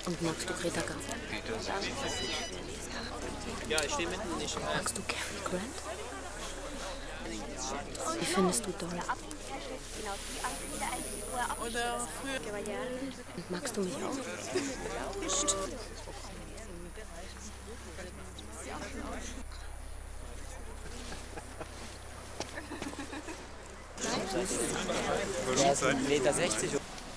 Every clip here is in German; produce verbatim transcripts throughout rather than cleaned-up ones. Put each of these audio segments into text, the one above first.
Und magst du Greta Garbo? Ja, ich stehe mitten nicht. Magst du Cary Grant? Wie findest du Dora? Oder früher. Und magst du mich auch? Psst. Der ist ein Meter sechzig.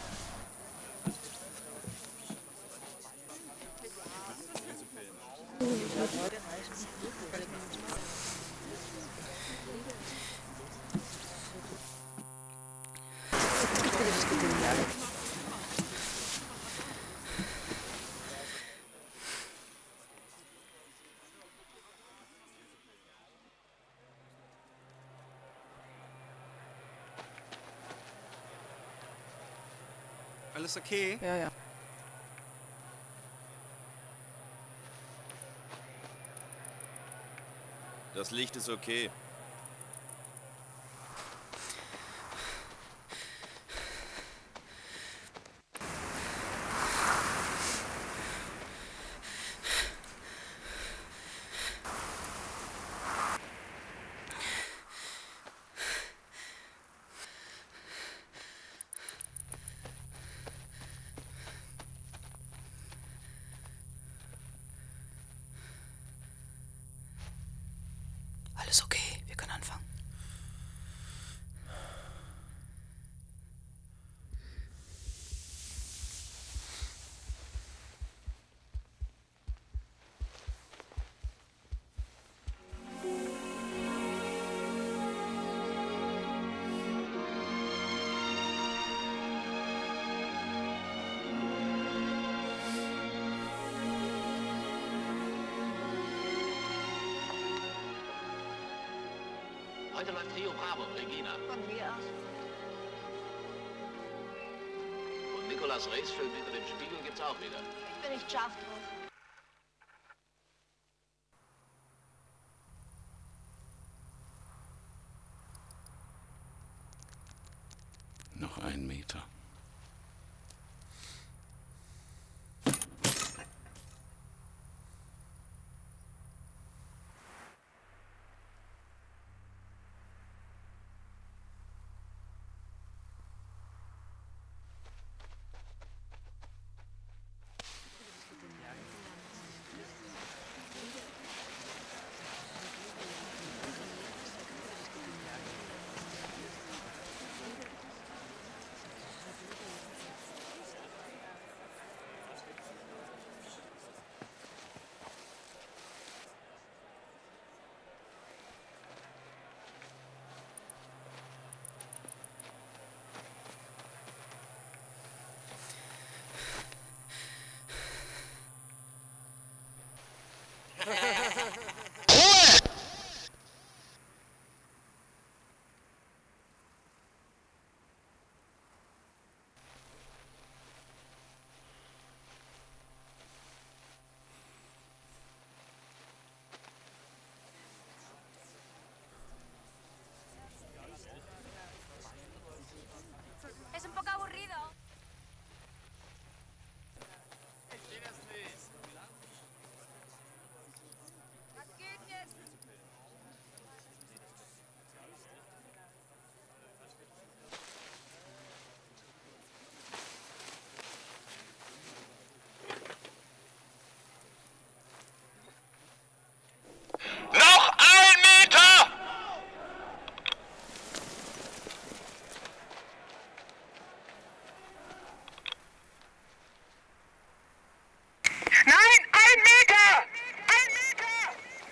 Alles okay? Ja, ja. Das Licht ist okay. Alles okay, wir können anfangen. Heute läuft Rio Bravo, Regina. Von mir aus. Und Nicolas Reis-Film hinter dem Spiegel gibt's auch wieder. Ich bin nicht scharf drauf. Noch ein Meter. Es un poco aburrido. Was geht jetzt? Noch ein Meter! Nein, ein Meter! Ein Meter!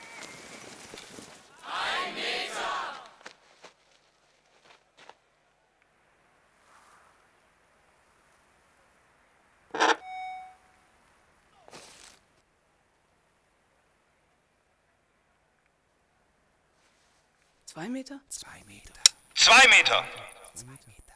Ein Meter! Zwei Meter? Zwei Meter. Zwei Meter! Zwei Meter.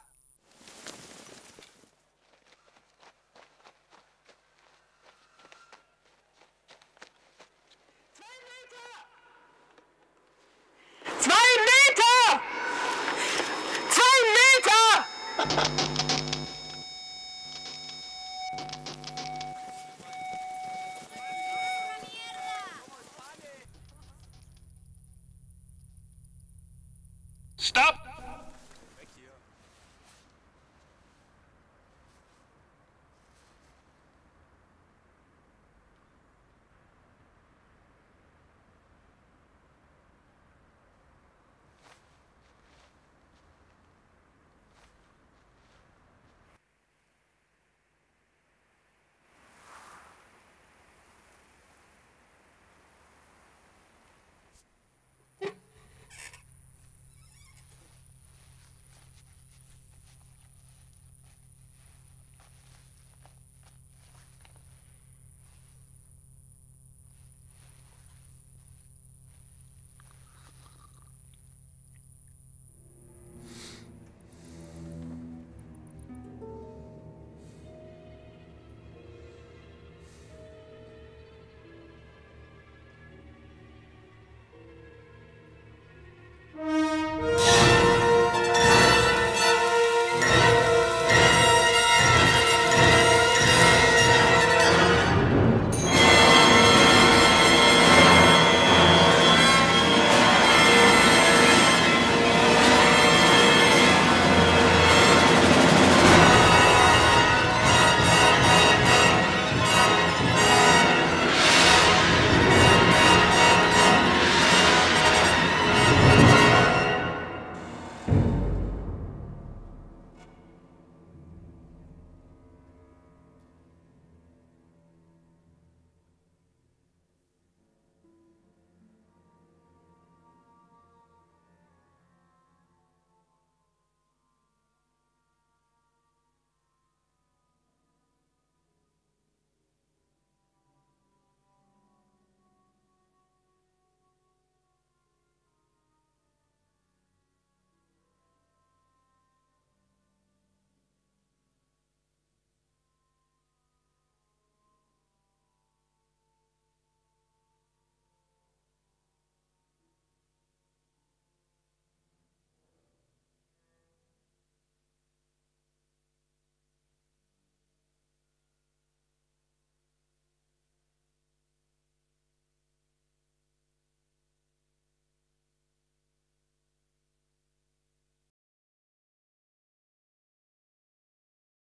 Zwei Meter! Zwei Meter! Stop!